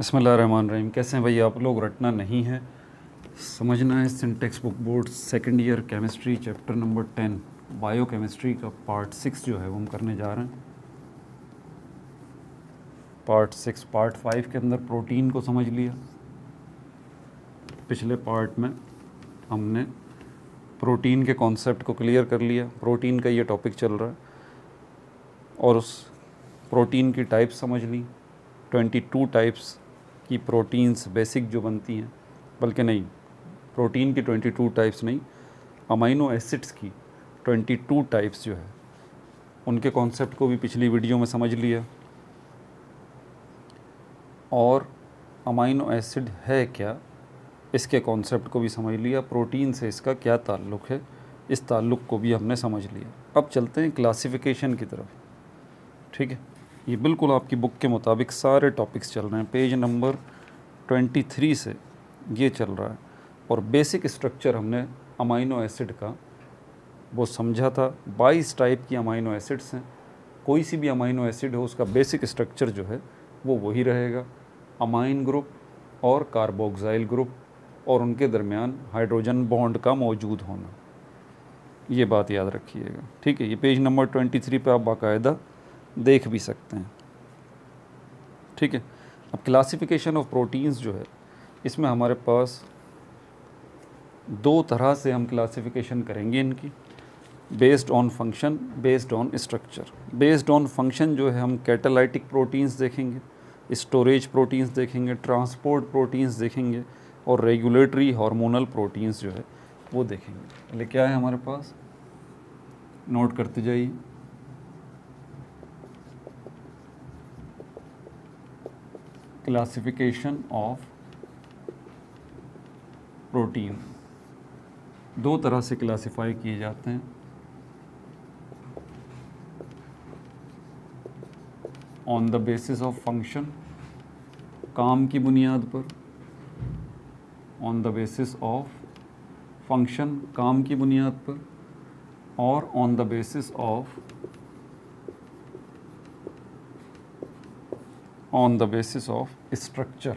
बिस्मिल्लाहिर्रहमानिर्रहीम। कैसे हैं भाई आप लोग? रटना नहीं है, समझना है। Syntax book board second year chemistry chapter number 10 biochemistry का पार्ट 6 जो है वो हम करने जा रहे हैं। पार्ट 6 पार्ट 5 के अंदर प्रोटीन को समझ लिया। पिछले पार्ट में हमने प्रोटीन के कॉन्सेप्ट को क्लियर कर लिया। प्रोटीन का ये टॉपिक चल रहा है और उस प्रोटीन की टाइप्स समझ ली। 22 टाइप्स की प्रोटीन्स बेसिक जो बनती हैं, बल्कि नहीं, प्रोटीन की 22 टाइप्स नहीं, अमाइनो एसिड्स की 22 टाइप्स जो है उनके कॉन्सेप्ट को भी पिछली वीडियो में समझ लिया। और अमाइनो एसिड है क्या, इसके कॉन्सेप्ट को भी समझ लिया। प्रोटीन से इसका क्या ताल्लुक़ है, इस ताल्लुक़ को भी हमने समझ लिया। अब चलते हैं क्लासिफिकेशन की तरफ। ठीक है, ये बिल्कुल आपकी बुक के मुताबिक सारे टॉपिक्स चल रहे हैं। पेज नंबर 23 से ये चल रहा है। और बेसिक स्ट्रक्चर हमने अमाइनो एसिड का वो समझा था। 22 टाइप की अमाइनो एसिड्स हैं। कोई सी भी अमाइनो एसिड हो, उसका बेसिक स्ट्रक्चर जो है वो वही रहेगा, अमाइन ग्रुप और कार्बोक्सिल ग्रुप, और उनके दरमियान हाइड्रोजन बॉन्ड का मौजूद होना। ये बात याद रखिएगा। ठीक है, ये पेज नंबर 23 पे आप बाकायदा देख भी सकते हैं। ठीक है, अब क्लासिफिकेशन ऑफ प्रोटीन्स जो है, इसमें हमारे पास दो तरह से हम क्लासिफिकेशन करेंगे इनकी, based on function, based on structure. Based on function जो है हम कैटालाइटिक प्रोटीन्स देखेंगे, स्टोरेज प्रोटीन्स देखेंगे, ट्रांसपोर्ट प्रोटीन्स देखेंगे, और रेगुलेटरी हार्मोनल प्रोटीन्स जो है वो देखेंगे। पहले क्या है हमारे पास, नोट करते जाइए। क्लासिफिकेशन ऑफ प्रोटीन दो तरह से क्लासिफाई किए जाते हैं। On the basis of function, काम की बुनियाद पर। On the basis of function, काम की बुनियाद पर। और on the basis of structure,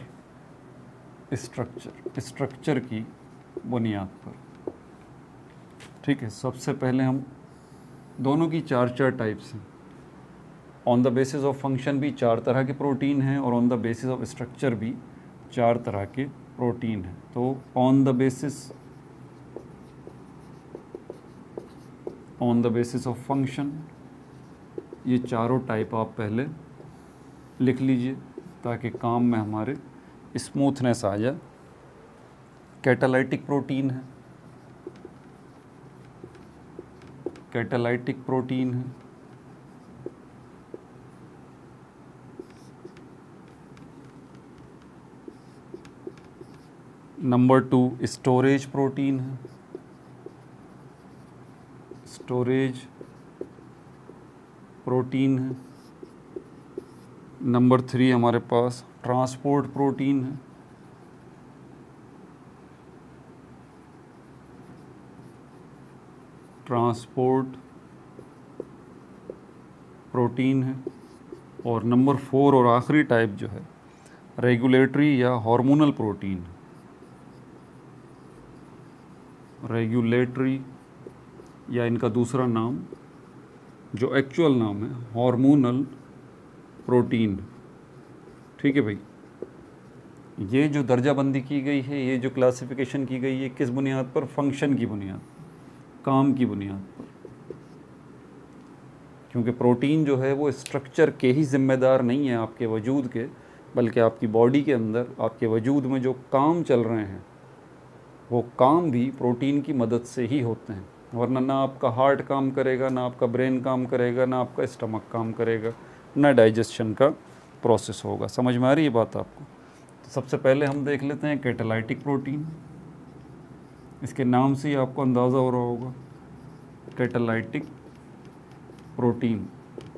structure की बुनियाद पर। ठीक है, सबसे पहले हम दोनों की चार टाइप्स हैं। On the basis of function भी 4 तरह के प्रोटीन हैं, और on the basis of structure भी 4 तरह के प्रोटीन हैं। तो on the basis of function, ये चारों टाइप आप पहले लिख लीजिए ताकि काम में हमारे स्मूथनेस आ जाए। कैटालाइटिक प्रोटीन है, कैटालाइटिक प्रोटीन है। नंबर 2 स्टोरेज प्रोटीन है, स्टोरेज प्रोटीन है। नंबर 3 हमारे पास ट्रांसपोर्ट प्रोटीन है, ट्रांसपोर्ट प्रोटीन है। और नंबर 4 और आखिरी टाइप जो है रेगुलेटरी या हार्मोनल प्रोटीन, रेगुलेटरी या इनका दूसरा नाम जो एक्चुअल नाम है हार्मोनल प्रोटीन। ठीक है भाई, ये जो दर्जाबंदी की गई है, ये जो क्लासिफिकेशन की गई है, किस बुनियाद पर? फंक्शन की बुनियाद, काम की बुनियाद पर। क्योंकि प्रोटीन जो है वो स्ट्रक्चर के ही जिम्मेदार नहीं है आपके वजूद के, बल्कि आपकी बॉडी के अंदर आपके वजूद में जो काम चल रहे हैं वो काम भी प्रोटीन की मदद से ही होते हैं। वरना ना आपका हार्ट काम करेगा, ना आपका ब्रेन काम करेगा, ना आपका स्टमक काम करेगा, ना डाइजेशन का प्रोसेस होगा। समझ में आ रही है बात आपको? तो सबसे पहले हम देख लेते हैं कैटालाइटिक प्रोटीन। इसके नाम से ही आपको अंदाज़ा हो रहा होगा, कैटालाइटिक प्रोटीन।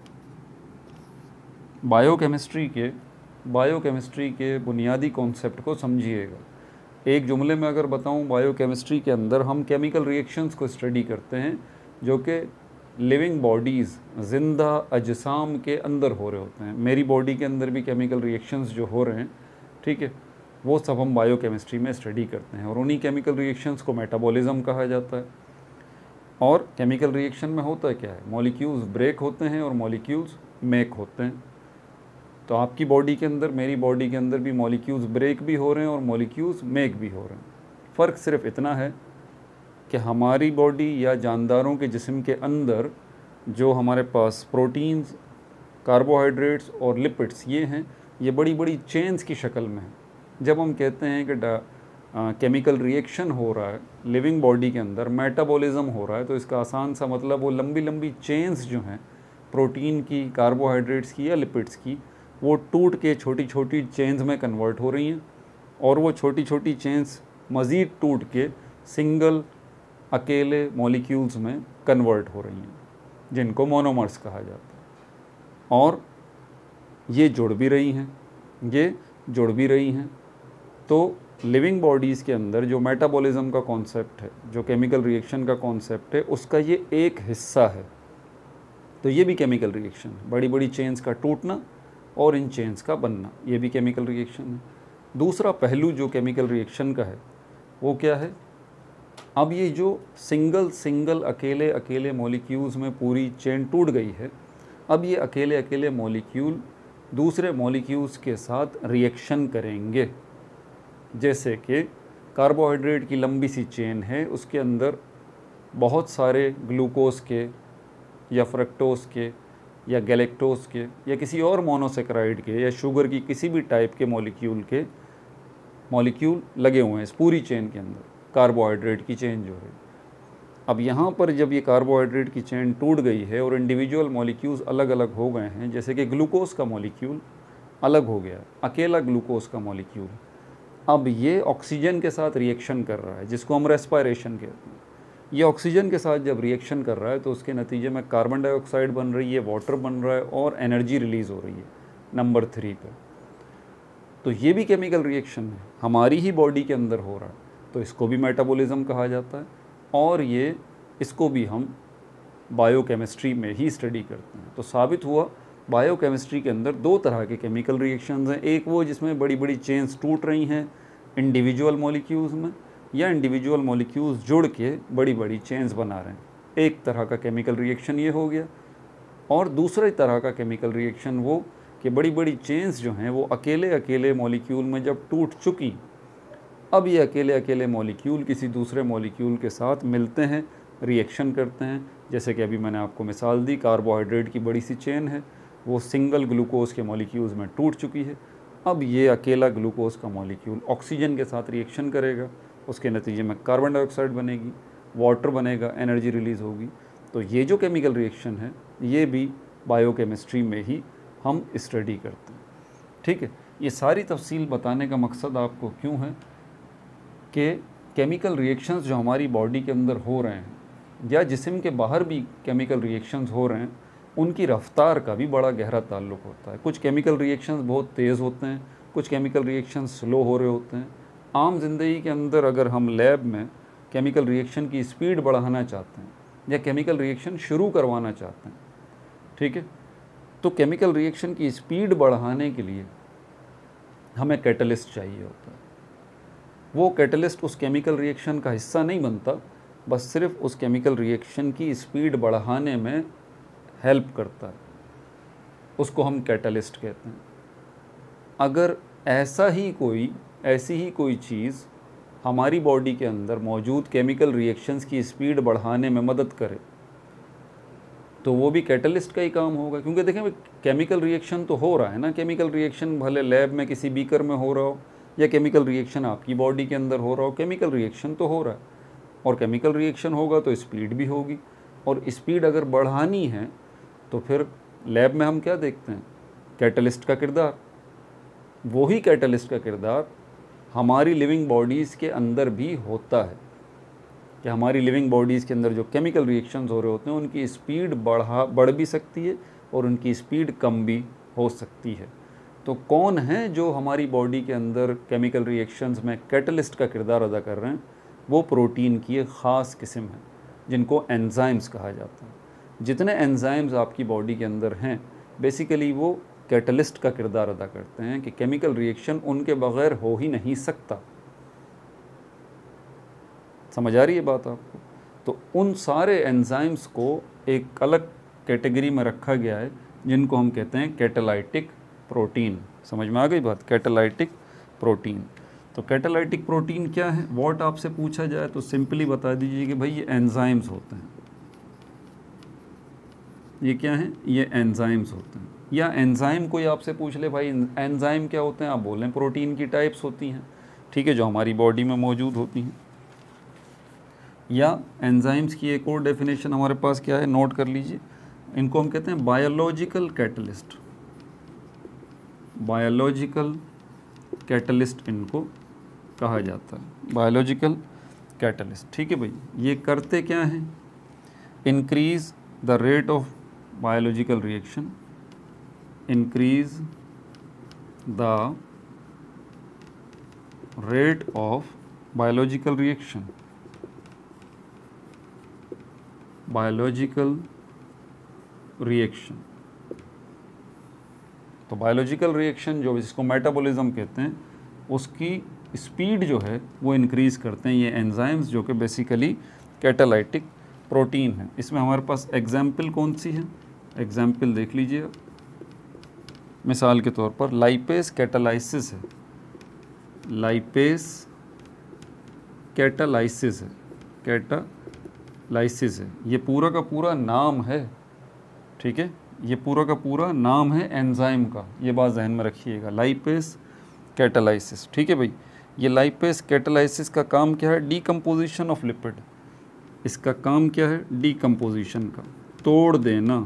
बायोकेमिस्ट्री के बुनियादी कॉन्सेप्ट को समझिएगा। एक जुमले में अगर बताऊं, बायोकेमिस्ट्री के अंदर हम केमिकल रिएक्शंस को स्टडी करते हैं जो कि लिविंग बॉडीज़, ज़िंदा अजसाम के अंदर हो रहे होते हैं। मेरी बॉडी के अंदर भी केमिकल रिएक्शंस जो हो रहे हैं ठीक है, वो सब हम बायोकेमिस्ट्री में स्टडी करते हैं और उन्हीं केमिकल रिएक्शंस को मेटाबॉलिज्म कहा जाता है। और केमिकल रिएक्शन में होता क्या है, मॉलिक्यूल्स ब्रेक होते हैं और मॉलिक्यूल्स मेक होते हैं। तो आपकी बॉडी के अंदर, मेरी बॉडी के अंदर भी मॉलिक्यूल्स ब्रेक भी हो रहे हैं और मॉलिक्यूल्स मेक भी हो रहे हैं। फ़र्क सिर्फ इतना है कि हमारी बॉडी या जानदारों के जिस्म के अंदर जो हमारे पास प्रोटीन्स, कार्बोहाइड्रेट्स और लिपिड्स ये हैं, ये बड़ी बड़ी चेन्स की शक्ल में हैं। जब हम कहते हैं कि केमिकल रिएक्शन हो रहा है लिविंग बॉडी के अंदर, मेटाबॉलिज्म हो रहा है, तो इसका आसान सा मतलब वो लंबी लंबी चेन्स जो हैं प्रोटीन की, कार्बोहाइड्रेट्स की या लिपिड्स की, वो टूट के छोटी छोटी चेन्स में कन्वर्ट हो रही हैं और वो छोटी छोटी चेन्स मज़ीद टूट के सिंगल अकेले मॉलिक्यूल्स में कन्वर्ट हो रही हैं, जिनको मोनोमर्स कहा जाता है। और ये जुड़ भी रही हैं। तो लिविंग बॉडीज़ के अंदर जो मेटाबॉलिज्म का कॉन्सेप्ट है, जो केमिकल रिएक्शन का कॉन्सेप्ट है, उसका ये एक हिस्सा है। तो ये भी केमिकल रिएक्शन है, बड़ी बड़ी चेन्स का टूटना और इन चेन्स का बनना, ये भी केमिकल रिएक्शन है। दूसरा पहलू जो केमिकल रिएक्शन का है वो क्या है, अब ये जो सिंगल अकेले अकेले मॉलिक्यूल्स में पूरी चेन टूट गई है, अब ये अकेले अकेले मॉलिक्यूल दूसरे मॉलिक्यूल्स के साथ रिएक्शन करेंगे। जैसे कि कार्बोहाइड्रेट की लंबी सी चेन है, उसके अंदर बहुत सारे ग्लूकोज के या फ्रक्टोज के या गैलेक्टोज के या किसी और मोनोसेक्राइड के या शुगर की किसी भी टाइप के मॉलिक्यूल लगे हुए हैं इस पूरी चेन के अंदर, कार्बोहाइड्रेट की चेन जो है। अब यहाँ पर जब ये कार्बोहाइड्रेट की चेन टूट गई है और इंडिविजुअल मॉलिक्यूल्स अलग अलग हो गए हैं, जैसे कि ग्लूकोज का मॉलिक्यूल अलग हो गया, अकेला ग्लूकोज का मॉलिक्यूल, अब ये ऑक्सीजन के साथ रिएक्शन कर रहा है, जिसको हम रेस्पायरेशन कहते हैं। ये ऑक्सीजन के साथ जब रिएक्शन कर रहा है तो उसके नतीजे में कार्बन डाइऑक्साइड बन रही है, वाटर बन रहा है और एनर्जी रिलीज़ हो रही है नंबर 3 पे। तो ये भी केमिकल रिएक्शन है, हमारी ही बॉडी के अंदर हो रहा है, तो इसको भी मेटाबॉलिज्म कहा जाता है। और इसको भी हम बायोकेमिस्ट्री में ही स्टडी करते हैं। तो साबित हुआ बायोकेमिस्ट्री के अंदर 2 तरह के केमिकल रिएक्शंस हैं, एक वो जिसमें बड़ी बड़ी चेन्स टूट रही हैं इंडिविजुअल मॉलिक्यूल्स में, या इंडिविजुअल मॉलिक्यूल्स जुड़ के बड़ी बड़ी चेन्स बना रहे हैं, एक तरह का केमिकल रिएक्शन ये हो गया। और दूसरे तरह का केमिकल रिएक्शन वो कि बड़ी बड़ी चेन्स जो हैं वो अकेले अकेले मॉलिक्यूल में जब टूट चुकी, अब ये अकेले अकेले मॉलिक्यूल किसी दूसरे मॉलिक्यूल के साथ मिलते हैं, रिएक्शन करते हैं। जैसे कि अभी मैंने आपको मिसाल दी, कार्बोहाइड्रेट की बड़ी सी चेन है, वो सिंगल ग्लूकोज के मॉलिक्यूल्स में टूट चुकी है, अब ये अकेला ग्लूकोज का मॉलिक्यूल ऑक्सीजन के साथ रिएक्शन करेगा, उसके नतीजे में कार्बन डाइऑक्साइड बनेगी, वाटर बनेगा, एनर्जी रिलीज़ होगी। तो ये जो केमिकल रिएक्शन है ये भी बायोकेमिस्ट्री में ही हम स्टडी करते हैं। ठीक है, ये सारी तफसील बताने का मकसद आपको क्यों है कि केमिकल रिएक्शंस जो हमारी बॉडी के अंदर हो रहे हैं या जिस्म के बाहर भी केमिकल रिएक्शंस हो रहे हैं, उनकी रफ्तार का भी बड़ा गहरा ताल्लुक़ होता है। कुछ केमिकल रिएक्शंस बहुत तेज़ होते हैं, कुछ केमिकल रिएक्शंस स्लो हो रहे होते हैं। आम ज़िंदगी के अंदर अगर हम लैब में केमिकल रिएक्शन की स्पीड बढ़ाना चाहते हैं या केमिकल रिएक्शन शुरू करवाना चाहते हैं, ठीक है, तो केमिकल रिएक्शन की स्पीड बढ़ाने के लिए हमें कैटलिस्ट चाहिए होता है। वो कैटलिस्ट उस केमिकल रिएक्शन का हिस्सा नहीं बनता, बस सिर्फ उस केमिकल रिएक्शन की स्पीड बढ़ाने में हेल्प करता है, उसको हम कैटलिस्ट कहते हैं। अगर ऐसी ही कोई चीज़ हमारी बॉडी के अंदर मौजूद केमिकल रिएक्शंस की स्पीड बढ़ाने में मदद करे तो वो भी कैटलिस्ट का ही काम होगा। क्योंकि देखें, केमिकल रिएक्शन तो हो रहा है ना, केमिकल रिएक्शन भले लैब में किसी बीकर में हो रहा हो या केमिकल रिएक्शन आपकी बॉडी के अंदर हो रहा हो, केमिकल रिएक्शन तो हो रहा है। और केमिकल रिएक्शन होगा तो स्पीड भी होगी, और स्पीड अगर बढ़ानी है तो फिर लैब में हम क्या देखते हैं, कैटलिस्ट का किरदार। वही कैटलिस्ट का किरदार हमारी लिविंग बॉडीज़ के अंदर भी होता है कि हमारी लिविंग बॉडीज़ के अंदर जो केमिकल रिएक्शंस हो रहे होते हैं उनकी स्पीड बढ़ भी सकती है और उनकी स्पीड कम भी हो सकती है। तो कौन है जो हमारी बॉडी के अंदर केमिकल रिएक्शंस में कैटलिस्ट का किरदार अदा कर रहे हैं? वो प्रोटीन की एक ख़ास किस्म है जिनको एंजाइम्स कहा जाता है। जितने एंजाइम्स आपकी बॉडी के अंदर हैं बेसिकली वो कैटलिस्ट का किरदार अदा करते हैं कि केमिकल रिएक्शन उनके बगैर हो ही नहीं सकता। समझ आ रही है बात आपको? तो उन सारे एंजाइम्स को एक अलग कैटेगरी में रखा गया है जिनको हम कहते हैं कैटालाइटिक प्रोटीन। समझ में आ गई बात? Catalytic protein. तो कैटालाइटिक प्रोटीन क्या है? व्हाट आपसे पूछा जाए तो सिंपली बता दीजिए कि भाई ये एंजाइम्स होते हैं। ये क्या है? ये एंजाइम्स होते हैं। या एंजाइम कोई आपसे पूछ ले भाई एंजाइम क्या होते हैं, आप बोलें प्रोटीन की टाइप्स होती हैं, ठीक है, जो हमारी बॉडी में मौजूद होती हैं। या एंजाइम्स की एक और डेफिनेशन हमारे पास क्या है, नोट कर लीजिए, इनको हम कहते हैं बायोलॉजिकल कैटलिस्ट। बायोलॉजिकल कैटलिस्ट इनको कहा जाता है, बायोलॉजिकल कैटलिस्ट। ठीक है भाई, ये करते क्या हैं? Increase the rate of biological reaction, increase the rate of biological reaction, biological reaction. तो बायोलॉजिकल रिएक्शन जो जिसको मेटाबॉलिज्म कहते हैं, उसकी स्पीड जो है वो इंक्रीज़ करते हैं ये एंजाइम्स, जो कि बेसिकली कैटालाइटिक प्रोटीन है। इसमें हमारे पास एग्जाम्पल कौन सी है? एग्जाम्पल देख लीजिए, मिसाल के तौर पर लाइपेज कैटालाइसिस है, लाइपेज कैटालाइसिस है, कैटालाइसिस है, ये पूरा का पूरा नाम है। ठीक है, ये पूरा का पूरा नाम है एंजाइम का, ये बात जहन में रखिएगा, लाइपेज कैटालाइसिस। ठीक है भाई, ये लाइपेज कैटालाइसिस का काम क्या है? Decomposition of lipid. इसका काम क्या है? डीकम्पोजिशन का, तोड़ देना,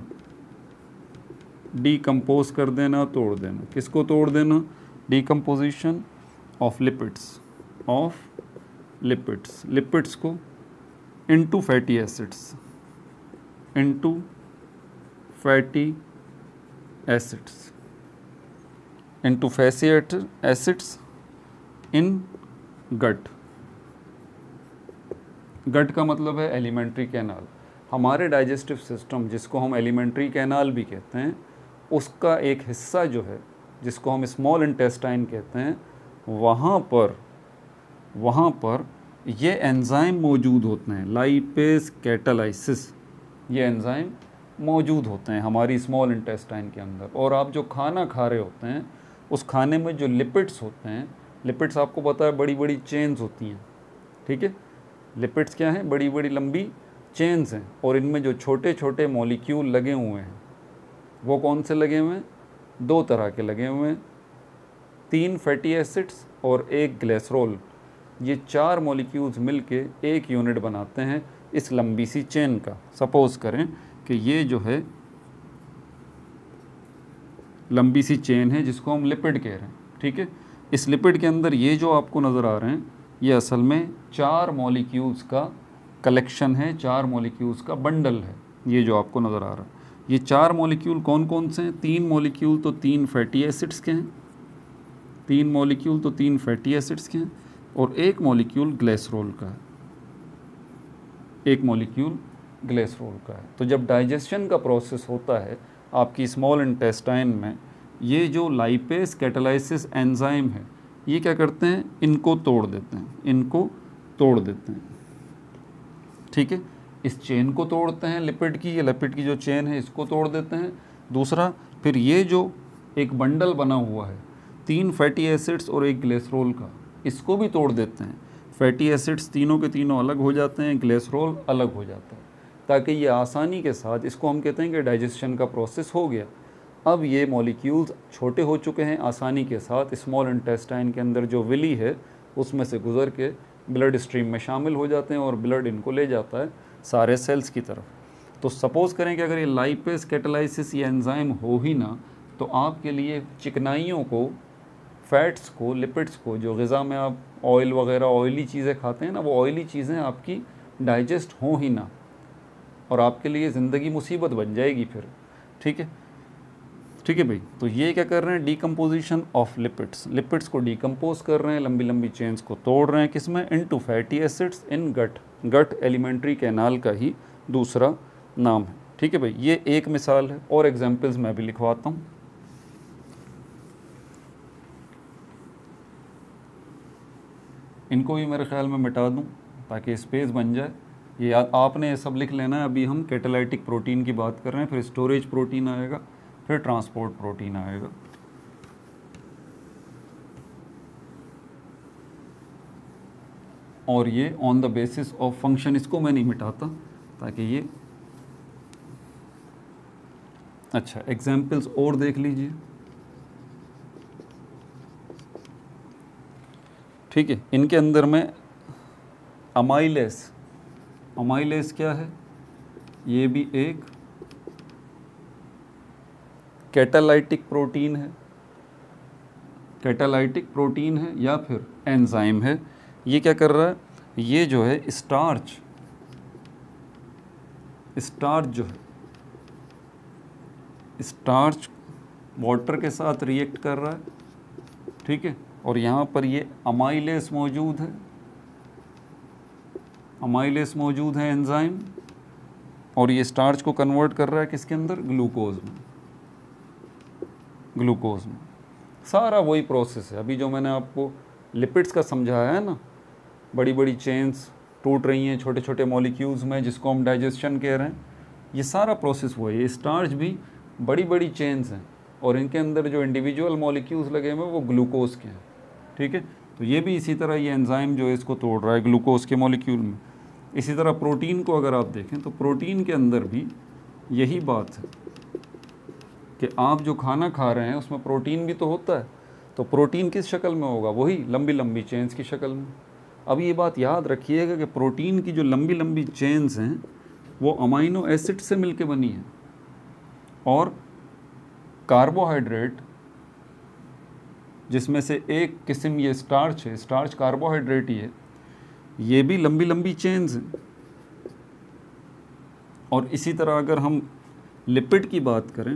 डीकम्पोज कर देना, तोड़ देना। किसको तोड़ देना? Decomposition of lipids, of lipids, lipids को into fatty acids, into fatty acids, into fatty acids in gut. Gut का मतलब है एलिमेंट्री कैनाल। हमारे डाइजेस्टिव सिस्टम, जिसको हम एलिमेंट्री कैनाल भी कहते हैं, उसका एक हिस्सा जो है जिसको हम स्मॉल इंटेस्टाइन कहते हैं, वहाँ पर ये एंजाइम मौजूद होते हैं, लाइपेज कैटालाइसिस, ये एंजाइम मौजूद होते हैं हमारी स्मॉल इंटेस्टाइन के अंदर। और आप जो खाना खा रहे होते हैं, उस खाने में जो लिपिड्स होते हैं, लिपिड्स आपको पता है बड़ी बड़ी चेन्स होती हैं। ठीक है, लिपिड्स क्या हैं? बड़ी बड़ी लंबी चेन्स हैं, और इनमें जो छोटे छोटे मॉलिक्यूल लगे हुए हैं, वो कौन से लगे हुए हैं? 2 तरह के लगे हुए हैं, 3 फैटी एसिड्स और 1 ग्लिसरॉल। ये 4 मॉलिक्यूल्स मिलके एक यूनिट बनाते हैं इस लंबी सी चेन का। सपोज़ करें कि ये जो है लंबी सी चेन है जिसको हम लिपिड कह रहे हैं। ठीक है, इस लिपिड के अंदर ये जो आपको नज़र आ रहे हैं, ये असल में 4 मॉलिक्यूल्स का कलेक्शन है, 4 मॉलिक्यूल्स का बंडल है। ये जो आपको नज़र आ रहा है, ये 4 मॉलिक्यूल कौन कौन से हैं? 3 मॉलिक्यूल तो 3 फैटी एसिड्स के हैं, 3 मॉलिक्यूल तो 3 फैटी एसिड्स के हैं, और 1 मॉलिक्यूल ग्लिसरॉल का है, 1 मॉलिक्यूल ग्लिसरॉल का है। तो जब डाइजेशन का प्रोसेस होता है आपकी स्मॉल इंटेस्टाइन में, ये जो लाइपेज कैटालाइसिस एंजाइम है, ये क्या करते हैं? इनको तोड़ देते हैं, इनको तोड़ देते हैं। ठीक है, इस चेन को तोड़ते हैं लिपिड की, ये लिपिड की जो चेन है इसको तोड़ देते हैं। दूसरा, फिर ये जो एक बंडल बना हुआ है 3 फैटी एसिड्स और 1 ग्लिसरॉल का, इसको भी तोड़ देते हैं। फैटी एसिड्स तीनों के तीनों अलग हो जाते हैं, ग्लिसरॉल अलग हो जाता है, ताकि ये आसानी के साथ, इसको हम कहते हैं कि डाइजेशन का प्रोसेस हो गया। अब ये मॉलिक्यूल्स छोटे हो चुके हैं, आसानी के साथ स्मॉल इंटेस्टाइन के अंदर जो विली है उसमें से गुजर के ब्लड स्ट्रीम में शामिल हो जाते हैं, और ब्लड इनको ले जाता है सारे सेल्स की तरफ। तो सपोज़ करें कि अगर ये लाइपेज कैटालाइसिस ये एंजाइम हो ही ना, तो आपके लिए चिकनाइयों को, फैट्स को, लिपिड्स को, जो ग़िज़ा में आप ऑयल वगैरह ऑयली चीज़ें खाते हैं ना, वो ऑयली चीज़ें आपकी डाइजेस्ट हों ही ना, और आपके लिए ज़िंदगी मुसीबत बन जाएगी फिर। ठीक है, ठीक है भाई। तो ये क्या कर रहे हैं? डीकम्पोजिशन ऑफ लिपिड्स, लिपिड्स को डीकम्पोज कर रहे हैं, लंबी लंबी चेन्स को तोड़ रहे हैं, किसमें? Into fatty acids in gut. Gut alimentary canal का ही दूसरा नाम है। ठीक है भाई, ये एक मिसाल है, और एग्जांपल्स मैं भी लिखवाता हूँ। इनको भी मेरे ख्याल में मिटा दूं ताकि स्पेस बन जाए। ये याद आपने ये सब लिख लेना है। अभी हम कैटालाइटिक प्रोटीन की बात कर रहे हैं, फिर स्टोरेज प्रोटीन आएगा, फिर ट्रांसपोर्ट प्रोटीन आएगा। और ये on the basis of function, इसको मैं नहीं मिटाता ताकि ये, अच्छा एग्जाम्पल्स और देख लीजिए। ठीक है, इनके अंदर में अमाइलेस, अमाइलेस क्या है, ये भी एक कैटालाइटिक प्रोटीन है, कैटालाइटिक प्रोटीन है या फिर एंजाइम है। ये क्या कर रहा है, ये जो है स्टार्च, स्टार्च जो है, स्टार्च वाटर के साथ रिएक्ट कर रहा है, ठीक है। और यहाँ पर ये अमाइलेस मौजूद है, अमाइलेस मौजूद है एंजाइम, और ये स्टार्च को कन्वर्ट कर रहा है किसके अंदर, ग्लूकोज में, ग्लूकोज में। सारा वही प्रोसेस है अभी जो मैंने आपको लिपिड्स का समझाया है ना, बड़ी बड़ी चेन्स टूट रही हैं छोटे छोटे मॉलिक्यूल्स में, जिसको हम डाइजेशन कह रहे हैं। ये सारा प्रोसेस वही है। स्टार्च भी बड़ी बड़ी चेन्स हैं और इनके अंदर जो इंडिविजुअल मॉलिक्यूल्स लगे हुए हैं वो ग्लूकोज के हैं, ठीक है। तो ये भी इसी तरह ये एंजाइम जो है इसको तोड़ रहा है ग्लूकोज के मॉलिक्यूल में। इसी तरह प्रोटीन को अगर आप देखें तो प्रोटीन के अंदर भी यही बात है कि आप जो खाना खा रहे हैं उसमें प्रोटीन भी तो होता है। तो प्रोटीन किस शक्ल में होगा, वही लंबी लंबी चेन्स की शक्ल में। अब ये बात याद रखिएगा कि प्रोटीन की जो लंबी लंबी चेन्स हैं वो अमाइनो एसिड से मिलके बनी है, और कार्बोहाइड्रेट जिसमें से एक किस्म ये स्टार्च है, स्टार्च कार्बोहाइड्रेट ही है, ये भी लंबी लंबी चेन्स हैं। और इसी तरह अगर हम लिपिड की बात करें,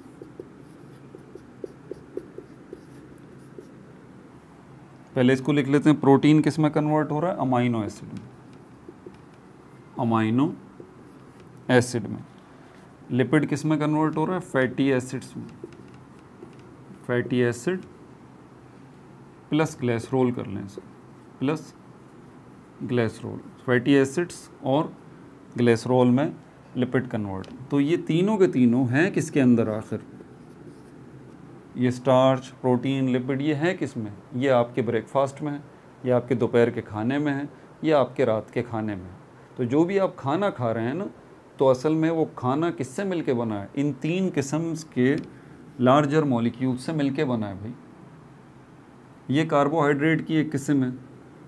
पहले इसको लिख लेते हैं, प्रोटीन किस में कन्वर्ट हो रहा है, अमाइनो एसिड में, अमाइनो एसिड में। लिपिड किस में कन्वर्ट हो रहा है, फैटी एसिड्स में, फैटी एसिड प्लस ग्लिसरॉल कर लें इसे, प्लस ग्लिसरॉल, फैटी एसिड्स और ग्लिसरॉल में लिपिड कन्वर्ट। तो ये तीनों के तीनों हैं किसके अंदर आखिर, ये स्टार्च, प्रोटीन, लिपिड, ये है किस में, ये आपके ब्रेकफास्ट में है, ये आपके दोपहर के खाने में है, ये आपके रात के खाने में है। तो जो भी आप खाना खा रहे हैं ना, तो असल में वो खाना किससे मिलके बना है, इन तीन किस्म के लार्जर मॉलिक्यूल से मिलके बना है भाई। ये कार्बोहाइड्रेट की एक किस्म है,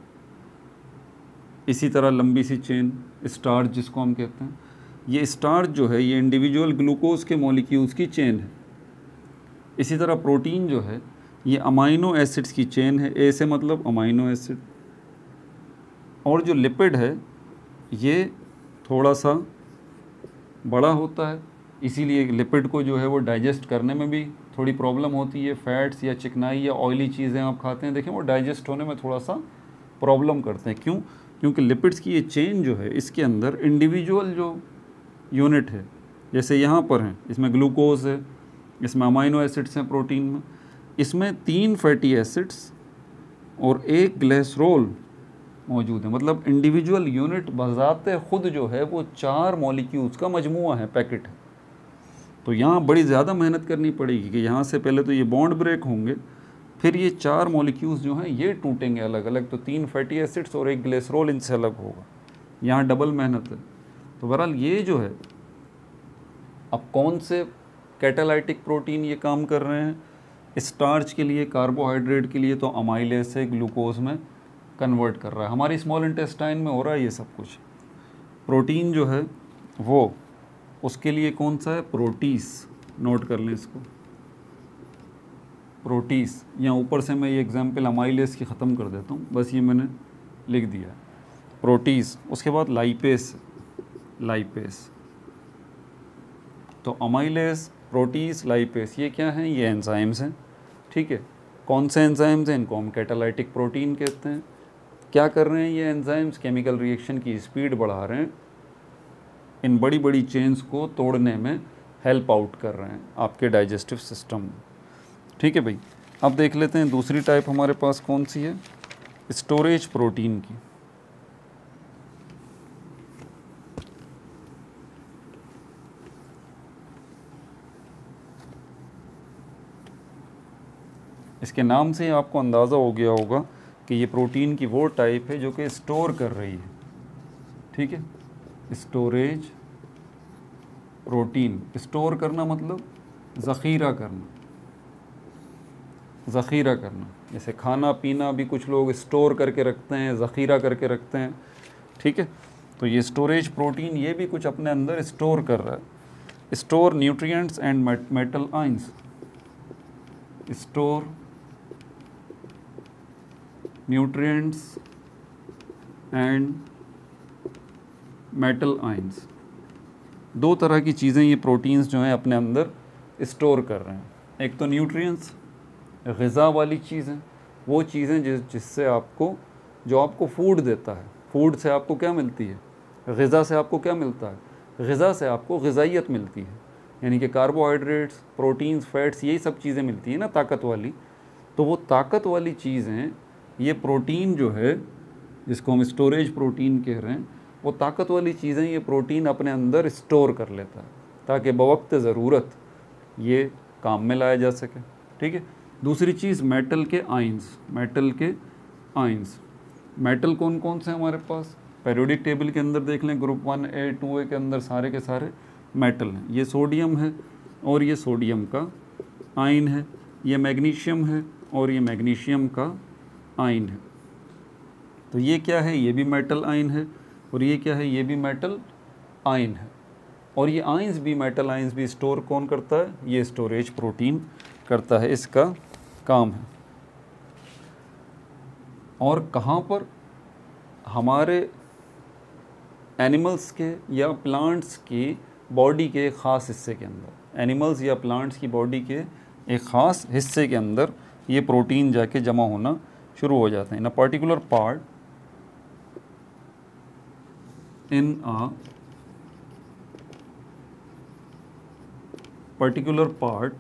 इसी तरह लंबी सी चेन स्टार्च जिसको हम कहते हैं, ये स्टार्च जो है ये इंडिविजुअल ग्लूकोज के मॉलिक्यूल्स की चेन है। इसी तरह प्रोटीन जो है ये अमाइनो एसिड्स की चेन है, ए से मतलब अमाइनो एसिड। और जो लिपिड है ये थोड़ा सा बड़ा होता है, इसीलिए लिपिड को जो है वो डाइजेस्ट करने में भी थोड़ी प्रॉब्लम होती है। फैट्स या चिकनाई या ऑयली चीज़ें आप खाते हैं, देखें वो डाइजेस्ट होने में थोड़ा सा प्रॉब्लम करते हैं। क्यों? क्योंकि लिपिड्स की ये चेन जो है इसके अंदर इंडिविजुअल जो यूनिट है, जैसे यहाँ पर हैं, इसमें ग्लूकोज है, इसमें अमाइनो एसिड्स हैं प्रोटीन में, इसमें 3 फैटी एसिड्स और 1 ग्लिसरॉल मौजूद है। मतलब इंडिविजुअल यूनिट बजाते खुद जो है वो 4 मॉलिक्यूल्स का मजमूआ है, पैकेट है। तो यहाँ बड़ी ज़्यादा मेहनत करनी पड़ेगी कि यहाँ से पहले तो ये बॉन्ड ब्रेक होंगे, फिर ये 4 मॉलिक्यूल्स जो हैं ये टूटेंगे अलग अलग। तो 3 फैटी एसिड्स और 1 ग्लिसरॉल इनसे अलग होगा, यहाँ डबल मेहनत है। तो बहरहाल ये जो है, अब कौन से कैटालाइटिक प्रोटीन ये काम कर रहे हैं, स्टार्च के लिए, कार्बोहाइड्रेट के लिए तो अमाइलेज से ग्लूकोज में कन्वर्ट कर रहा है। हमारी स्मॉल इंटेस्टाइन में हो रहा है ये सब कुछ। प्रोटीन जो है वो उसके लिए कौन सा है, प्रोटीस, नोट कर लें इसको, प्रोटीस। यहाँ ऊपर से मैं ये एग्जाम्पल अमाइलेज की ख़त्म कर देता हूँ, बस ये मैंने लिख दिया, प्रोटीस। उसके बाद लाइपेस, लाइपेस। तो अमाइलेज, प्रोटीस, लाइपेस, ये क्या हैं, ये एंजाइम्स हैं, ठीक है। कौन से एंजाइम्स हैं, इनको हम कैटालाइटिक प्रोटीन कहते हैं। क्या कर रहे हैं ये एंजाइम्स, केमिकल रिएक्शन की स्पीड बढ़ा रहे हैं, इन बड़ी बड़ी चेन्स को तोड़ने में हेल्प आउट कर रहे हैं आपके डाइजेस्टिव सिस्टम में, ठीक है भाई। अब देख लेते हैं दूसरी टाइप हमारे पास कौन सी है, स्टोरेज प्रोटीन की। इसके नाम से आपको अंदाज़ा हो गया होगा कि ये प्रोटीन की वो टाइप है जो कि स्टोर कर रही है, ठीक है। स्टोरेज प्रोटीन, स्टोर करना मतलब ज़ख़ीरा करना, ज़ख़ीरा करना। जैसे खाना पीना भी कुछ लोग स्टोर करके रखते हैं, ज़ख़ीरा करके रखते हैं, ठीक है। तो ये स्टोरेज प्रोटीन ये भी कुछ अपने अंदर स्टोर कर रहा है। Store nutrients and metal ions, store nutrients and metal ions. दो तरह की चीज़ें ये प्रोटीन्स जो हैं अपने अंदर स्टोर कर रहे हैं। एक तो न्यूट्रिएंट्स, ग़िज़ा वाली चीज़ें, वो चीज़ें जिससे आपको, जो आपको फूड देता है। फूड से आपको क्या मिलती है? ग़िज़ा से आपको क्या मिलता है? ग़िज़ा से आपको ग़िज़ाइयत मिलती है, यानी कि कार्बोहाइड्रेट्स, प्रोटीन्स, फैट्स, यही सब चीज़ें मिलती हैं ना, ताकत वाली। तो वो ताकत वाली चीज़ें, ये प्रोटीन जो है जिसको हम स्टोरेज प्रोटीन कह रहे हैं, वो ताकत वाली चीज़ें ये प्रोटीन अपने अंदर स्टोर कर लेता है ताकि बवक्त ज़रूरत ये काम में लाया जा सके, ठीक है। दूसरी चीज़ मेटल के आयंस, मेटल के आयंस। मेटल कौन कौन से हमारे पास? पेरियोडिक टेबल के अंदर देख लें, ग्रुप 1A 2A के अंदर सारे के सारे मेटल हैं। ये सोडियम है और ये सोडियम का आयन है, ये मैग्नीशियम है और ये मैग्नीशियम का आयन है। तो ये क्या है? ये भी मेटल आयन है और ये क्या है? ये भी मेटल आयन है। और ये आयंस भी, मेटल आयंस भी स्टोर कौन करता है? ये स्टोरेज प्रोटीन करता है, इसका काम है। और कहाँ पर? हमारे एनिमल्स के या प्लांट्स की बॉडी के एक ख़ास हिस्से के अंदर, एनिमल्स या प्लांट्स की बॉडी के एक ख़ास हिस्से के अंदर ये प्रोटीन जाके जमा होना शुरू हो जाते हैं। In a particular part, in a particular part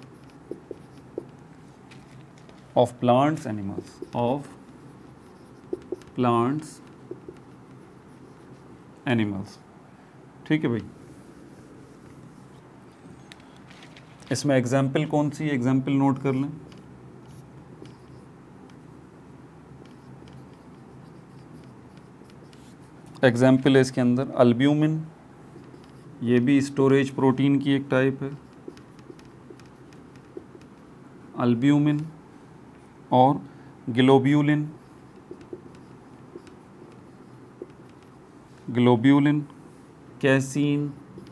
of plants animals, of plants animals, ठीक है भाई। इसमें एग्जाम्पल कौन सी? एग्जाम्पल नोट कर लें। एग्जाम्पल है इसके अंदर अल्ब्यूमिन, ये भी स्टोरेज प्रोटीन की एक टाइप है, अल्ब्यूमिन। और globulin, globulin, casein,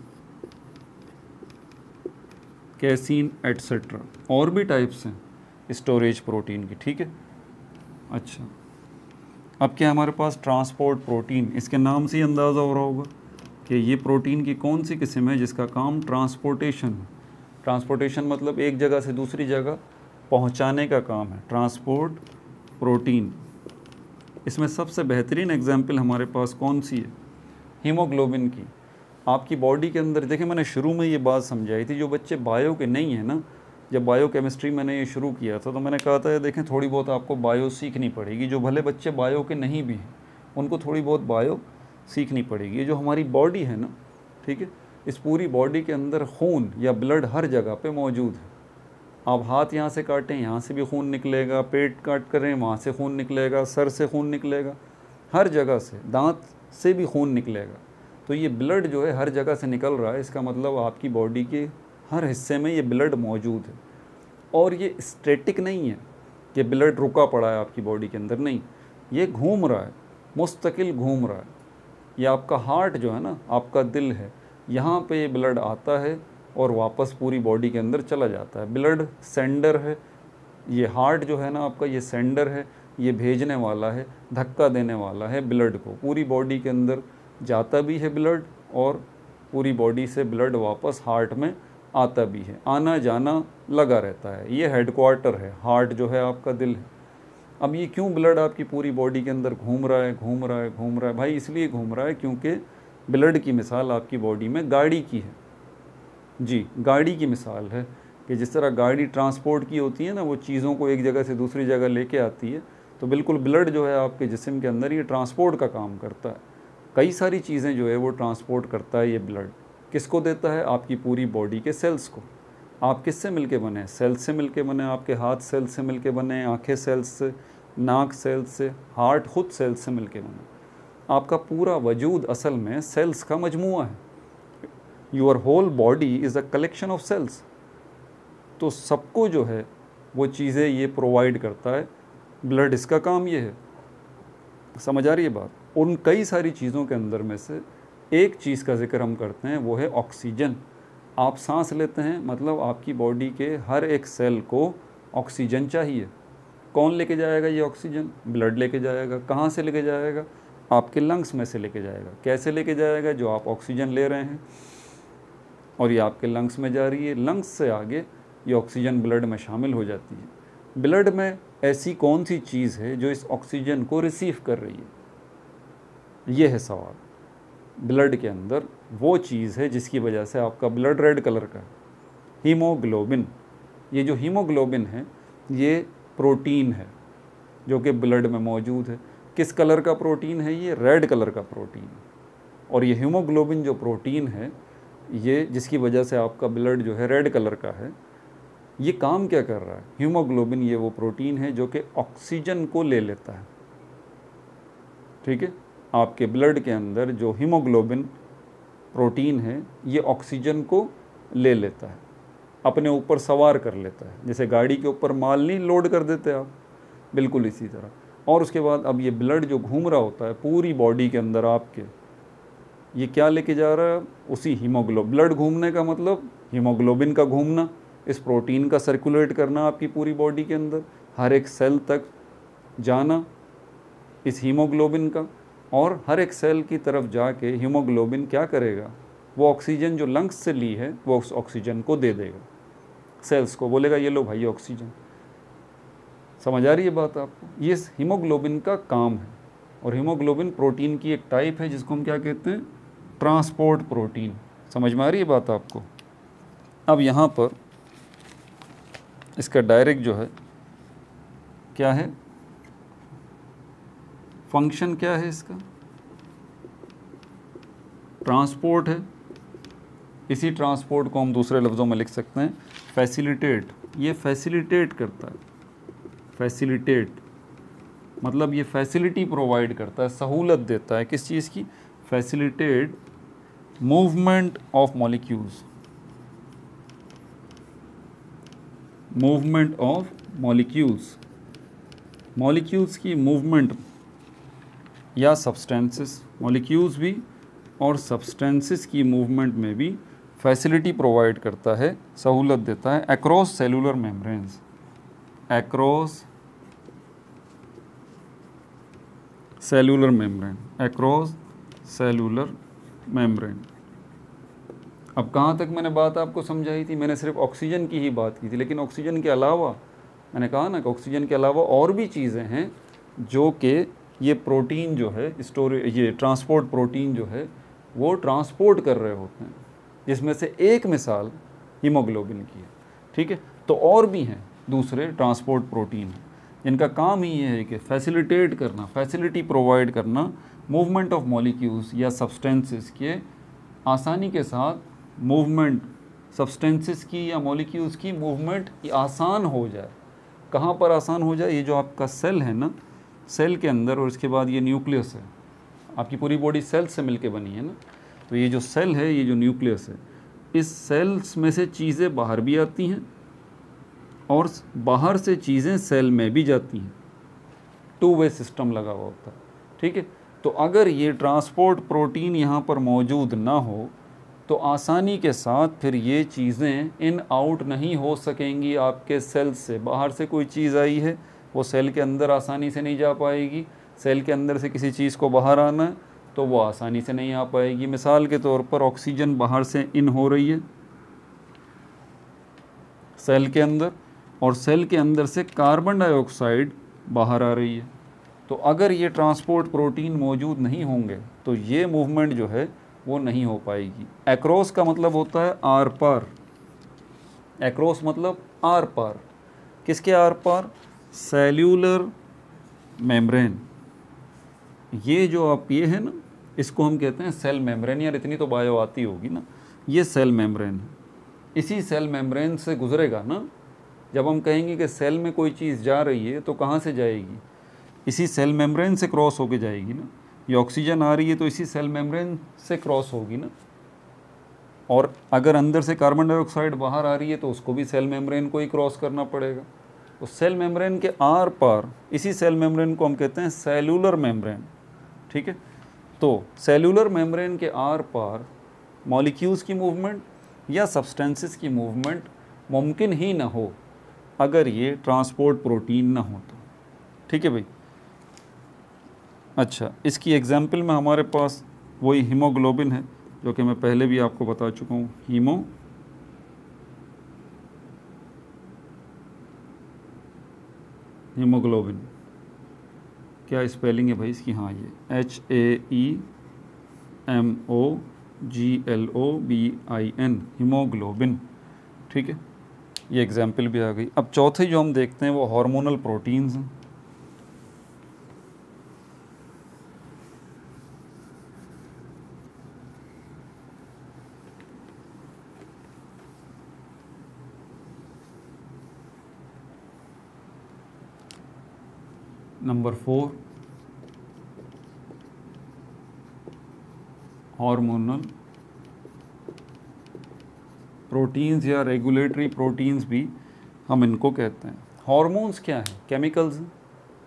casein etcetera. और भी टाइप्स हैं स्टोरेज प्रोटीन की, ठीक है। अच्छा, अब क्या हमारे पास? Transport protein. इसके नाम से ही अंदाज़ा हो रहा होगा कि ये प्रोटीन की कौन सी किस्म है जिसका काम ट्रांसपोर्टेशन। ट्रांसपोर्टेशन मतलब एक जगह से दूसरी जगह पहुंचाने का काम है, ट्रांसपोर्ट प्रोटीन। इसमें सबसे बेहतरीन एग्जाम्पल हमारे पास कौन सी है? हीमोग्लोबिन की। आपकी बॉडी के अंदर, देखिए मैंने शुरू में ये बात समझाई थी, जो बच्चे बायो के नहीं हैं ना, जब बायोकेमिस्ट्री मैंने ये शुरू किया था तो मैंने कहा था देखें थोड़ी बहुत आपको बायो सीखनी पड़ेगी। जो भले बच्चे बायो के नहीं भी हैं उनको थोड़ी बहुत बायो सीखनी पड़ेगी। ये जो हमारी बॉडी है ना, ठीक है, इस पूरी बॉडी के अंदर खून या ब्लड हर जगह पे मौजूद है। आप हाथ यहाँ से काटें, यहाँ से भी खून निकलेगा, पेट काट करें वहाँ से खून निकलेगा, सर से खून निकलेगा, हर जगह से, दांत से भी खून निकलेगा। तो ये ब्लड जो है हर जगह से निकल रहा है, इसका मतलब आपकी बॉडी के हर हिस्से में ये ब्लड मौजूद है। और ये स्टैटिक नहीं है कि ब्लड रुका पड़ा है आपकी बॉडी के अंदर, नहीं, ये घूम रहा है, मुस्तकिल घूम रहा है। ये आपका हार्ट जो है ना, आपका दिल है, यहाँ पे ये ब्लड आता है और वापस पूरी बॉडी के अंदर चला जाता है। ब्लड सेंडर है, ये हार्ट जो है ना आपका, ये सेंडर है, ये भेजने वाला है, धक्का देने वाला है ब्लड को। पूरी बॉडी के अंदर जाता भी है ब्लड और पूरी बॉडी से ब्लड वापस हार्ट में आता भी है, आना जाना लगा रहता है। ये हेडक्वार्टर है, हार्ट जो है आपका दिल है। अब ये क्यों ब्लड आपकी पूरी बॉडी के अंदर घूम रहा है, घूम रहा है, घूम रहा है? भाई इसलिए घूम रहा है क्योंकि ब्लड की मिसाल आपकी बॉडी में गाड़ी की है। जी, गाड़ी की मिसाल है कि जिस तरह गाड़ी ट्रांसपोर्ट की होती है ना, वो चीज़ों को एक जगह से दूसरी जगह लेके आती है, तो बिल्कुल ब्लड जो है आपके जिस्म के अंदर ये ट्रांसपोर्ट का काम करता है। कई सारी चीज़ें जो है वो ट्रांसपोर्ट करता है ये ब्लड। किसको देता है? आपकी पूरी बॉडी के सेल्स को। आप किससे मिलके बने? सेल्स से मिलके बने। आपके हाथ सेल्स से मिलके बने, आंखें सेल्स से, नाक सेल्स से, हार्ट खुद सेल्स से मिलके बने। आपका पूरा वजूद असल में सेल्स का मजमूआ है। Your whole body is a collection of cells. तो सबको जो है वो चीज़ें ये प्रोवाइड करता है ब्लड, इसका काम ये है। समझ आ रही है बात? उन कई सारी चीज़ों के अंदर में से एक चीज़ का जिक्र हम करते हैं, वो है ऑक्सीजन। आप सांस लेते हैं, मतलब आपकी बॉडी के हर एक सेल को ऑक्सीजन चाहिए। कौन लेके जाएगा ये ऑक्सीजन? ब्लड लेके जाएगा। कहाँ से लेके जाएगा? आपके लंग्स में से लेके जाएगा। कैसे लेके जाएगा? जो आप ऑक्सीजन ले रहे हैं और ये आपके लंग्स में जा रही है, लंग्स से आगे ये ऑक्सीजन ब्लड में शामिल हो जाती है। ब्लड में ऐसी कौन सी चीज़ है जो इस ऑक्सीजन को रिसीव कर रही है? ये है सवाल। ब्लड के अंदर वो चीज़ है जिसकी वजह से आपका ब्लड रेड कलर का है, हीमोग्लोबिन। ये जो हीमोग्लोबिन है ये प्रोटीन है जो कि ब्लड में मौजूद है। किस कलर का प्रोटीन है? ये रेड कलर का प्रोटीन। और ये हीमोग्लोबिन जो प्रोटीन है, ये जिसकी वजह से आपका ब्लड जो है रेड कलर का है, ये काम क्या कर रहा है? हीमोग्लोबिन ये वो प्रोटीन है जो कि ऑक्सीजन को ले लेता है। ठीक है, आपके ब्लड के अंदर जो हीमोग्लोबिन प्रोटीन है ये ऑक्सीजन को ले लेता है, अपने ऊपर सवार कर लेता है। जैसे गाड़ी के ऊपर माल नहीं लोड कर देते आप, बिल्कुल इसी तरह। और उसके बाद अब ये ब्लड जो घूम रहा होता है पूरी बॉडी के अंदर आपके, ये क्या लेके जा रहा है? उसी ब्लड घूमने का मतलब हीमोग्लोबिन का घूमना, इस प्रोटीन का सर्कुलेट करना आपकी पूरी बॉडी के अंदर, हर एक सेल तक जाना इस हीमोग्लोबिन का, और हर एक सेल की तरफ जाके हीमोग्लोबिन क्या करेगा? वो ऑक्सीजन जो लंग्स से ली है वो उस ऑक्सीजन को दे देगा सेल्स को, बोलेगा ये लो भाई ऑक्सीजन। समझ आ रही है बात आपको? ये हीमोग्लोबिन का काम है। और हीमोग्लोबिन प्रोटीन की एक टाइप है जिसको हम क्या कहते हैं? Transport protein. समझ में आ रही है बात आपको? अब यहाँ पर इसका डायरेक्ट जो है क्या है, फंक्शन क्या है इसका? ट्रांसपोर्ट है। इसी ट्रांसपोर्ट को हम दूसरे लफ्ज़ों में लिख सकते हैं फैसिलिटेट। ये फैसिलिटेट करता है। फैसिलिटेट मतलब ये फैसिलिटी प्रोवाइड करता है, सहूलत देता है। किस चीज़ की? Facilitate movement of molecules. Movement of molecules, molecules की मूवमेंट या सब्सटेंसेस, मॉलिक्यूल्स भी और सब्सटेंसेस की मूवमेंट में भी फैसिलिटी प्रोवाइड करता है, सहूलत देता है across cellular membranes. Across cellular membrane, across cellular membrane. अब कहाँ तक मैंने बात आपको समझाई थी? मैंने सिर्फ ऑक्सीजन की ही बात की थी, लेकिन ऑक्सीजन के अलावा मैंने कहा ना कि ऑक्सीजन के अलावा और भी चीज़ें हैं जो कि ये प्रोटीन जो है ये ट्रांसपोर्ट प्रोटीन जो है वो ट्रांसपोर्ट कर रहे होते हैं, जिसमें से एक मिसाल हीमोग्लोबिन की है। ठीक है, तो और भी हैं दूसरे ट्रांसपोर्ट प्रोटीन हैं जिनका काम ही ये है कि फैसिलिटेट करना, फैसिलिटी प्रोवाइड करना मूवमेंट ऑफ मॉलिक्यूल्स या सब्सटेंसेस के आसानी के साथ मूवमेंट, सब्सटेंसेस की या मॉलिक्यूल्स की मूवमेंट आसान हो जाए। कहाँ पर आसान हो जाए? ये जो आपका सेल है ना, सेल के अंदर, और इसके बाद ये न्यूक्लियस है। आपकी पूरी बॉडी सेल्स से मिलके बनी है ना, तो ये जो सेल है, ये जो न्यूक्लियस है, इस सेल्स में से चीज़ें बाहर भी आती हैं और बाहर से चीज़ें सेल में भी जाती हैं। टू वे सिस्टम लगा हुआ होता है। ठीक है, तो अगर ये ट्रांसपोर्ट प्रोटीन यहाँ पर मौजूद ना हो तो आसानी के साथ फिर ये चीज़ें इन आउट नहीं हो सकेंगी आपके सेल से। बाहर से कोई चीज़ आई है वो सेल के अंदर आसानी से नहीं जा पाएगी। सेल के अंदर से किसी चीज़ को बाहर आना है तो वो आसानी से नहीं आ पाएगी। मिसाल के तौर पर ऑक्सीजन बाहर से इन हो रही है सेल के अंदर, और सेल के अंदर से कार्बन डाइऑक्साइड बाहर आ रही है। तो अगर ये ट्रांसपोर्ट प्रोटीन मौजूद नहीं होंगे तो ये मूवमेंट जो है वो नहीं हो पाएगी। एक्रॉस का मतलब होता है आर पार। एक्रॉस मतलब आर पार। किसके आर पार? सेल्यूलर मेम्ब्रेन, ये जो आप ये है ना, इसको हम कहते हैं सेल मेम्ब्रेन। यार इतनी तो बायो आती होगी ना। ये सेल मेम्ब्रेन है। इसी सेल मेम्ब्रेन से गुजरेगा ना, जब हम कहेंगे कि सेल में कोई चीज़ जा रही है तो कहाँ से जाएगी, इसी सेल मेम्ब्रेन से क्रॉस होके जाएगी ना। ये ऑक्सीजन आ रही है तो इसी सेल मेम्ब्रेन से क्रॉस होगी ना। और अगर अंदर से कार्बन डाइऑक्साइड बाहर आ रही है तो उसको भी सेल मेम्ब्रेन को ही क्रॉस करना पड़ेगा। तो सेल मेम्ब्रेन के आर पार, इसी सेल मेम्ब्रेन को हम कहते हैं सेलुलर मेम्ब्रेन, ठीक है। तो सेलुलर मेम्ब्रेन के आर पार मॉलिक्यूल्स की मूवमेंट या सब्सटेंसेस की मूवमेंट मुमकिन ही ना हो अगर ये ट्रांसपोर्ट प्रोटीन ना हो तो, ठीक है भाई। अच्छा, इसकी एग्जाम्पल में हमारे पास वही हीमोग्लोबिन है, जो कि मैं पहले भी आपको बता चुका हूँ। हीमोग्लोबिन क्या स्पेलिंग है भाई इसकी? हाँ, ये HAEMOGLOBIN, हीमोग्लोबिन, ठीक है। ये एग्जाम्पल भी आ गई। अब चौथे जो हम देखते हैं वो हार्मोनल प्रोटीन्स हैं। नंबर 4 हार्मोनल प्रोटीन्स या रेगुलेटरी प्रोटीन्स भी हम इनको कहते हैं। हार्मोन्स क्या हैं? केमिकल्स हैं।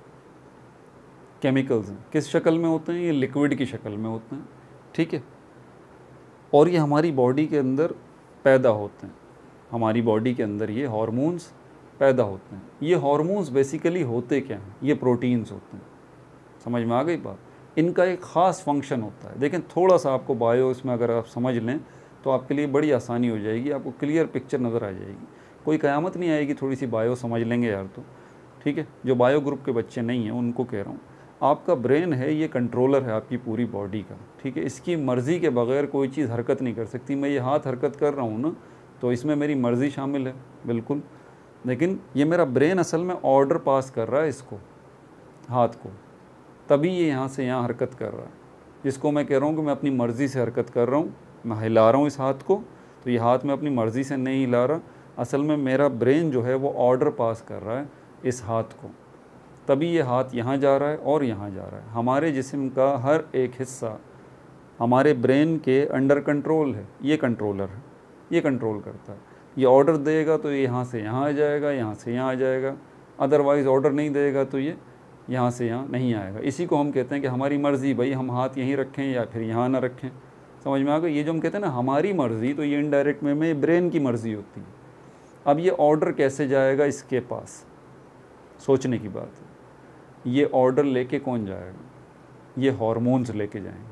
केमिकल्स हैं, किस शक्ल में होते हैं? ये लिक्विड की शक्ल में होते हैं, ठीक है। और ये हमारी बॉडी के अंदर पैदा होते हैं। हमारी बॉडी के अंदर ये हार्मोन्स पैदा होते हैं। ये हार्मोन्स बेसिकली होते क्या हैं? ये प्रोटीन्स होते हैं। समझ में आ गई बात? इनका एक ख़ास फंक्शन होता है। देखें, थोड़ा सा आपको बायो इसमें अगर आप समझ लें तो आपके लिए बड़ी आसानी हो जाएगी, आपको क्लियर पिक्चर नज़र आ जाएगी। कोई क़यामत नहीं आएगी थोड़ी सी बायो समझ लेंगे यार तो, ठीक है। जो बायो ग्रुप के बच्चे नहीं हैं उनको कह रहा हूँ, आपका ब्रेन है ये कंट्रोलर है आपकी पूरी बॉडी का, ठीक है। इसकी मर्ज़ी के बग़ैर कोई चीज़ हरकत नहीं कर सकती। मैं ये हाथ हरकत कर रहा हूँ ना, तो इसमें मेरी मर्ज़ी शामिल है, बिल्कुल। लेकिन ये मेरा ब्रेन असल में ऑर्डर पास कर रहा है इसको, हाथ को, तभी ये यहाँ से यहाँ हरकत कर रहा है। जिसको मैं कह रहा हूँ कि मैं अपनी मर्ज़ी से हरकत कर रहा हूँ, मैं हिला रहा हूँ इस हाथ को, तो ये हाथ में अपनी मर्ज़ी से नहीं हिला रहा। असल में मेरा ब्रेन जो है वो ऑर्डर पास कर रहा है इस हाथ को, तभी ये हाथ यहाँ जा रहा है और यहाँ जा रहा है। हमारे जिस्म का हर एक हिस्सा हमारे ब्रेन के अंडर कंट्रोल है। ये कंट्रोलर है, ये कंट्रोल करता है। ये ऑर्डर देगा तो ये यहाँ से यहाँ आ जाएगा, यहाँ से यहाँ आ जाएगा। अदरवाइज़ ऑर्डर नहीं देगा तो ये यहाँ से यहाँ नहीं आएगा। इसी को हम कहते हैं कि हमारी मर्ज़ी, भाई हम हाथ यहीं रखें या फिर यहाँ ना रखें। समझ में आ गई? ये जो हम कहते हैं ना हमारी मर्ज़ी, तो ये इनडायरेक्ट में ब्रेन की मर्ज़ी होती है। अब ये ऑर्डर कैसे जाएगा इसके पास, सोचने की बात है। ये ऑर्डर लेके कौन जाएगा? ये हार्मोन्स लेके जाएंगे।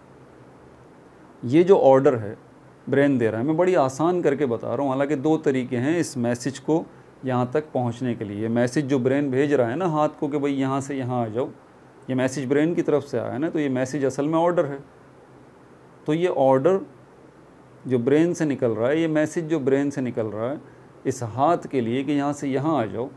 ये जो ऑर्डर है ब्रेन दे रहा है, मैं बड़ी आसान करके बता रहा हूँ। हालांकि 2 तरीके हैं इस मैसेज को यहाँ तक पहुँचने के लिए। मैसेज जो ब्रेन भेज रहा है ना हाथ को कि भाई यहाँ से यहाँ आ जाओ, ये मैसेज ब्रेन की तरफ से आया है ना, तो ये मैसेज असल में ऑर्डर है। तो ये ऑर्डर जो ब्रेन से निकल रहा है, ये मैसेज जो ब्रेन से निकल रहा है इस हाथ के लिए कि यहाँ से यहाँ आ जाओ,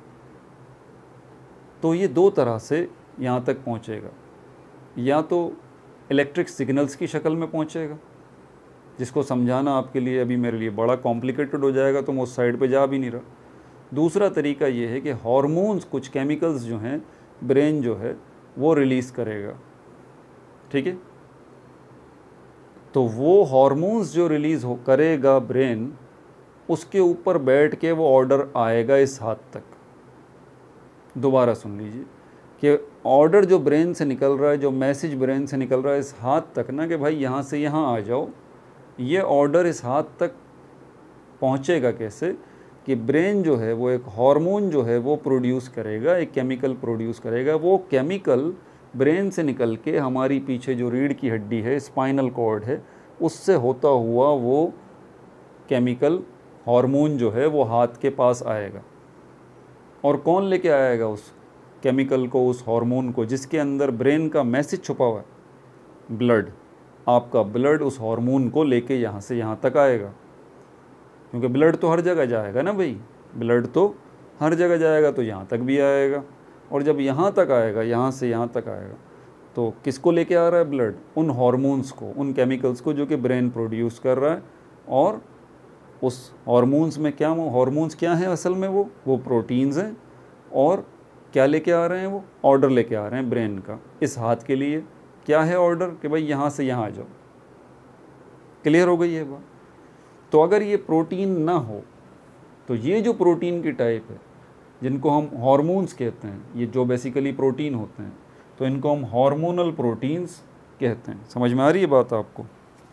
तो ये 2 तरह से यहाँ तक पहुँचेगा। या तो इलेक्ट्रिक सिग्नल्स की शक्ल में पहुँचेगा, जिसको समझाना आपके लिए अभी मेरे लिए बड़ा कॉम्प्लिकेटेड हो जाएगा, तो मैं उस साइड पे जा भी नहीं रहा। दूसरा तरीका ये है कि हार्मोन्स, कुछ केमिकल्स जो हैं ब्रेन जो है वो रिलीज़ करेगा, ठीक है। तो वो हार्मोन्स जो रिलीज़ हो करेगा ब्रेन, उसके ऊपर बैठ के वो ऑर्डर आएगा इस हाथ तक। दोबारा सुन लीजिए कि ऑर्डर जो ब्रेन से निकल रहा है, जो मैसेज ब्रेन से निकल रहा है इस हाथ तक ना कि भाई यहाँ से यहाँ आ जाओ, ये ऑर्डर इस हाथ तक पहुँचेगा कैसे कि ब्रेन जो है वो एक हार्मोन जो है वो प्रोड्यूस करेगा, एक केमिकल प्रोड्यूस करेगा। वो केमिकल ब्रेन से निकल के हमारी पीछे जो रीढ़ की हड्डी है, स्पाइनल कॉर्ड है, उससे होता हुआ वो केमिकल हार्मोन जो है वो हाथ के पास आएगा। और कौन लेके आएगा उस केमिकल को, उस हार्मोन को, जिसके अंदर ब्रेन का मैसेज छुपा हुआ है? ब्लड। आपका ब्लड उस हार्मोन को लेके यहाँ से यहाँ तक आएगा, क्योंकि ब्लड तो हर जगह जाएगा ना भाई, ब्लड तो हर जगह जाएगा, तो यहाँ तक भी आएगा। और जब यहाँ तक आएगा, यहाँ से यहाँ तक आएगा, तो किसको लेके आ रहा है ब्लड? उन हार्मोन्स को, उन केमिकल्स को जो कि ब्रेन प्रोड्यूस कर रहा है। और उस हार्मोन्स में क्या, वो हार्मोन्स क्या हैं असल में? वो प्रोटीन्स हैं। और क्या लेके आ रहे हैं? वो ऑर्डर लेके आ रहे हैं ब्रेन का। इस हाथ के लिए क्या है ऑर्डर? कि भाई यहाँ से यहाँ आ जाओ। क्लियर हो गई ये बात? तो अगर ये प्रोटीन ना हो तो ये जो प्रोटीन की टाइप है, जिनको हम हार्मोन्स कहते हैं, ये जो बेसिकली प्रोटीन होते हैं, तो इनको हम हार्मोनल प्रोटीन्स कहते हैं। समझ में आ रही है बात आपको?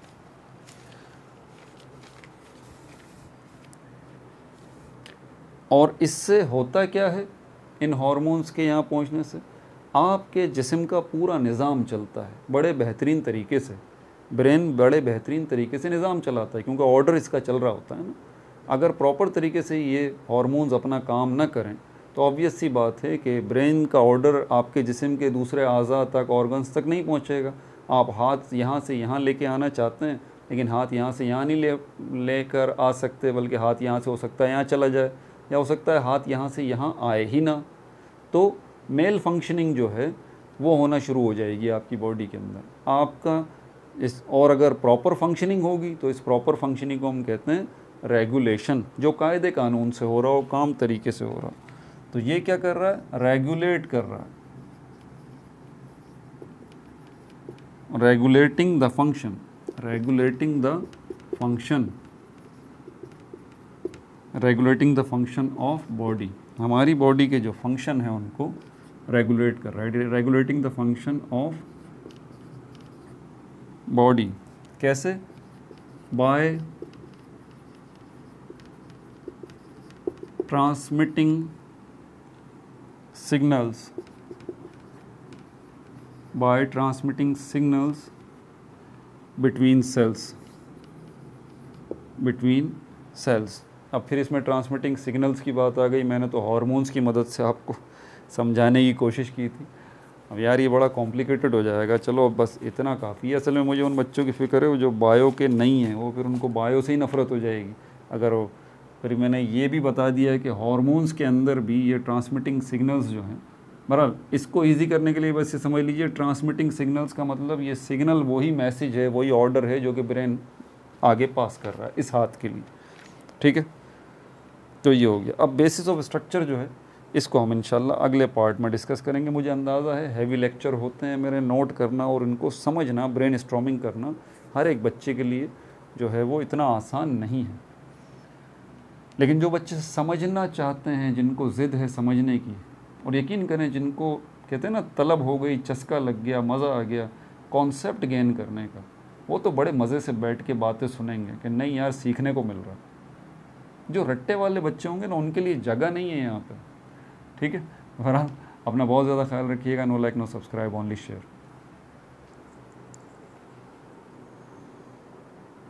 और इससे होता क्या है? इन हार्मोन्स के यहाँ पहुँचने से आपके जिस्म का पूरा निज़ाम चलता है बड़े बेहतरीन तरीके से। ब्रेन बड़े बेहतरीन तरीके से निज़ाम चलाता है, क्योंकि ऑर्डर इसका चल रहा होता है ना। अगर प्रॉपर तरीके से ये हार्मोन्स अपना काम न करें तो ऑब्वियस सी बात है कि ब्रेन का ऑर्डर आपके जिस्म के दूसरे अज़ा तक, ऑर्गन्स तक नहीं पहुँचेगा। आप हाथ यहाँ से यहाँ लेके आना चाहते हैं, लेकिन हाथ यहाँ से यहाँ नहीं लेकर आ सकते, बल्कि हाथ यहाँ से हो सकता है यहाँ चला जाए, या हो सकता है हाथ यहाँ से यहाँ आए ही ना। तो मेल फंक्शनिंग जो है वो होना शुरू हो जाएगी आपकी बॉडी के अंदर आपका इस। और अगर प्रॉपर फंक्शनिंग होगी तो इस प्रॉपर फंक्शनिंग को हम कहते हैं रेगुलेशन, जो कायदे कानून से हो रहा हो, काम तरीके से हो रहा। तो ये क्या कर रहा है? रेगुलेट कर रहा है, regulating the function, regulating the function, regulating the function of body. हमारी बॉडी के जो फंक्शन है उनको रेगुलेट कर रहा है, regulating the function of body. कैसे? By transmitting signals, by transmitting signals between cells, between cells. अब फिर इसमें ट्रांसमिटिंग सिग्नल्स की बात आ गई। मैंने तो हार्मोन्स की मदद से आपको समझाने की कोशिश की थी। अब यार ये बड़ा कॉम्प्लिकेटेड हो जाएगा, चलो बस इतना काफ़ी है। असल में मुझे उन बच्चों की फ़िक्र है जो बायो के नहीं हैं, वो फिर उनको बायो से ही नफ़रत हो जाएगी अगर वो। फिर मैंने ये भी बता दिया है कि हार्मोन्स के अंदर भी ये ट्रांसमिटिंग सिग्नल्स जो हैं, बहरहाल इसको ईजी करने के लिए बस ये समझ लीजिए, ट्रांसमिटिंग सिग्नल्स का मतलब ये सिग्नल वही मैसेज है, वही ऑर्डर है जो कि ब्रेन आगे पास कर रहा है इस हाथ के लिए। ठीक है, तो ये हो गया। अब बेसिस ऑफ स्ट्रक्चर जो है इसको हम इंशाल्लाह अगले पार्ट में डिस्कस करेंगे। मुझे अंदाज़ा है हैवी लेक्चर होते हैं मेरे, नोट करना और इनको समझना, ब्रेन स्टॉर्मिंग करना हर एक बच्चे के लिए जो है वो इतना आसान नहीं है। लेकिन जो बच्चे समझना चाहते हैं, जिनको ज़िद है समझने की, और यकीन करें जिनको कहते हैं ना तलब हो गई, चस्का लग गया, मज़ा आ गया कॉन्सेप्ट गेन करने का, वो तो बड़े मज़े से बैठ के बातें सुनेंगे कि नहीं यार सीखने को मिल रहा। जो रट्टे वाले बच्चे होंगे ना, उनके लिए जगह नहीं है यहाँ पर। ठीक है, बहरहाल अपना बहुत ज़्यादा ख्याल रखिएगा। No like no subscribe, only share.